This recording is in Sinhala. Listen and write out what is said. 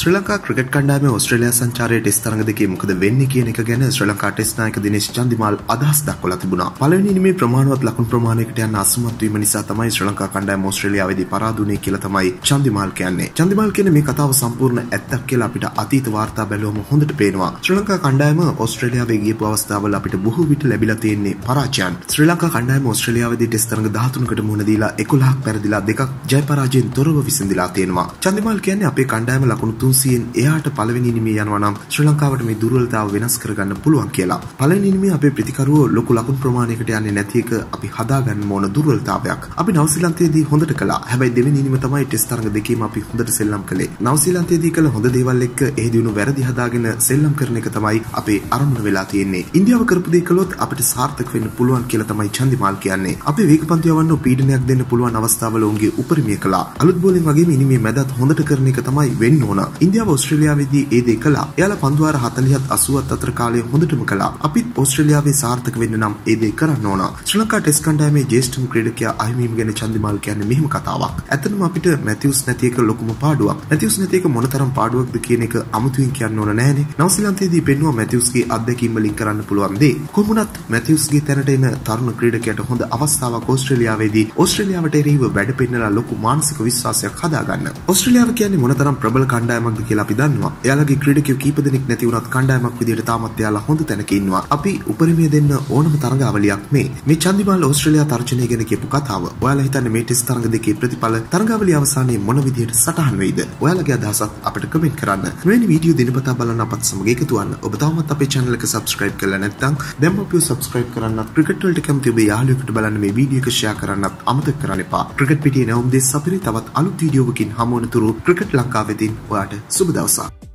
ශ්‍රී ලංකා ක්‍රිකට් කණ්ඩායමේ ඕස්ට්‍රේලියා සංචාරයේ ටෙස්ට් තරඟ දෙකේ මොකද වෙන්නේ කියන එක ගැන ශ්‍රී ලංකා ටෙස්ට් නායක දිනේෂ් චන්දිමාල් අදහස් දක්වලා තිබුණා. පළවෙනි ඉනිමේ ප්‍රමාණවත් ලකුණු ප්‍රමාණයකට යන අසමත් වීම නිසා තමයි ශ්‍රී ලංකා කණ්ඩායම ඕස්ට්‍රේලියාවේදී පරාද වුණේ කියලා තමයි චන්දිමාල් කියන්නේ. චන්දිමාල් කියන මේ කතාව සම්පූර්ණ ඇත්තක් කියලා අපිට අතීත වාර්තා බැලුවම හොඳට පේනවා. ශ්‍රී ලංකා කණ්ඩායම ඕස්ට්‍රේලියාවේ ගියපු අවස්ථාවල අපිට බොහෝ විට ලැබිලා තියෙන්නේ පරාජයන්. ශ්‍රී ලංකා කණ්ඩායම ඕස්ට්‍රේලියාවේදී ටෙස්ට් තරඟ 13කට මුහුණ දීලා 11ක් පෙරදිලා දෙකක් ජය පරාජයෙන් තොරව විසඳලා තියෙනවා. චන්දිමාල් කියන්නේ අපේ කණ්ඩායම ලකුණු 300න් එයාට පළවෙනි ඉනිමේ යනවා නම් ශ්‍රී ලංකාවට මේ දුර්වලතාව වෙනස් කරගන්න පුළුවන් කියලා. පළවෙනි ඉනිමේ අපේ ප්‍රතිකරුවෝ ලොකු ලකුණු ප්‍රමාණයකට යන්නේ නැති එක අපි හදාගන්න ඕන දුර්වලතාවයක්. අපි නවසීලන්තයේදී හොඳට කළා. හැබැයි දෙවෙනි ඉනිම තමයි ටෙස්ට් තරඟ දෙකේම අපි හොඳට සෙල්ලම් කළේ. නවසීලන්තයේදී කළ හොඳ දේවල් එක්ක එහි දිනු වැරදි හදාගෙන සෙල්ලම් කරන එක තමයි අපේ අරමුණ වෙලා තියෙන්නේ. ඉන්දියාව කරපු දේ කළොත් අපිට සාර්ථක වෙන්න පුළුවන් කියලා තමයි චන්දිමාල් කියන්නේ. අපේ වේගපන්ති යවන්න පීඩනයක් දෙන්න පුළුවන් අවස්ථාවල උන්ගේ උපරිමය කළා. අලුත් බෝලෙන් වගේම ඉනිමේ මැදත් හොඳට කරන එක තමයි වෙන්න ඕන. ඉන්දියාව ඕස්ට්‍රේලියාවේදී ඒ දේ කළා. එයාලා පන්දුවාර 40ත් 80ත් අතර කාලය හොඳටම කළා. අපිත් ඕස්ට්‍රේලියාවේ සාර්ථක වෙන්න නම් ඒ දේ කරන්න ඕන. ශ්‍රී ලංකා ටෙස්ට් කණ්ඩායමේ ජ්‍යෙෂ්ඨම ක්‍රීඩකයා අහිමිවීම ගැන චන්දිමාල් කියන්නේ මෙහෙම කතාවක්. ඇත්තටම අපිට මැතිව්ස් නැති එක ලොකුම පාඩුවක්. මැතිව්ස් නැති එක මොනතරම් පාඩුවක්ද කියන එක අමුතුවෙන් කියන්න ඕන නෑනේ. නවසීලන්තයේදී පෙන්නුවා මැතිව්ස්ගේ අත්දැකීම් වලින් කරන්න පුළුවන් දේ. කොහොමුණත් මැතිව්ස්ගේ තැනට එන තරුණ ක්‍රීඩකයාට හොඳ අවස්ථාවක් ඕස්ට්‍රේලියාවේදී ඕස්ට්‍රේලියාවට එරෙහිව වැඩ පෙන්නලා ලොකු මානසික විශ්වාසයක් හදාගන්න. ඕස්ට්‍රේලියාව කියන්නේ මොනතරම් ප්‍රබල කණ්ඩායමක්ද කියලා අපි දන්නවා. එයාලගේ ක්‍රීඩකයෝ කීප දෙනෙක් නැති වුණත් කණ්ඩායමක් විදියට තාමත් එයාලා හොඳ තැනක ඉන්නවා. අපි උපරිමය දෙන්න ඕනම තරඟාවලියක් මේ චන්දිමාල් ඕස්ට්‍රේලියා තර්ජනය ගැන කියපු කතාව. ඔයාලා හිතන්නේ මේ ටෙස්ට් තරඟ දෙකේ ප්‍රතිඵල තරඟාවලිය අවසානයේ මොන විදියට සටහන් වෙයිද? ඔයාලගේ අදහසත් අපිට කමෙන්ට් කරන්න. මෙවැනි වීඩියෝ දිනපතා බලන්න අපත් සමග එකතු වන්න. ඔබ තාමත් අපේ channel එක subscribe කරලා නැත්නම් දැන්ම අපිව subscribe කරන්නත් ක්‍රිකට් වලට කැමති ඔබේ යාළුවෙකුට බලන්න මේ වීඩියෝ එක share කරන්නත් අමතක කරන්න එපා. ක්‍රිකට් පිටියේ නැවුම් දෙස් අපිරි තවත් අලුත් වීඩියෝවකින් හමු වන තුරු ක්‍රිකට් ලංකාවෙදී ඔයාට සුබ දවසක්.